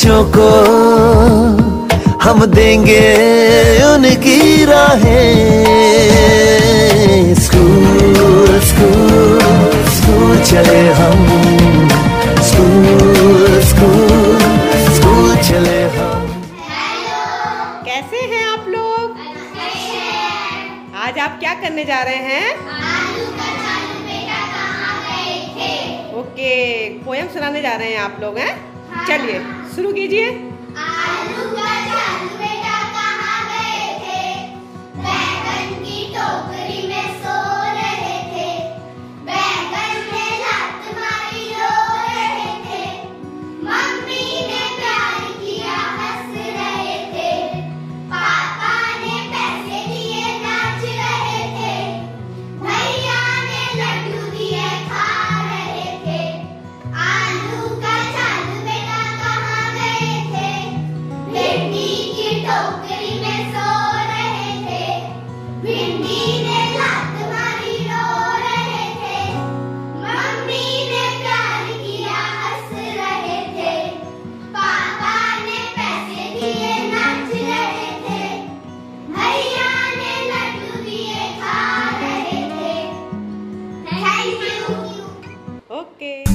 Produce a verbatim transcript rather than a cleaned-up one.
बच्चों को हम देंगे उनकी राहें। स्कूल स्कूल स्कूल चले हम, स्कूल स्कूल स्कूल चले हम। कैसे हैं आप लोग? आज आप क्या करने जा रहे हैं? आलू का चालू बेटा कहाँ गए थे? ओके, पोयम सुनाने जा रहे हैं आप लोग हैं? हाँ। चलिए शुरू कीजिए। आलू का चालू बेटा कहाँ गए थे? बैगन की टोकरी में सो रहे थे। बैगन ने लात मारी रो रहे थे। मम्मी ने प्यार किया हंस रहे थे। पापा ने पैसे दिए नाच रहे थे। भैया ने लड्डू दिए खा रहे थे। आलू का चालू बेटा कहाँ गए थे? भिंडी की टोकरी में सो रहे थे। भिंडी ने लात मारी रो रहे थे। मम्मी ने प्यार किया हंस रहे थे। पापा ने पैसे दिए नाच रहे थे। भैया ने लड्डू दिए खा रहे थे। Thank you. ओके।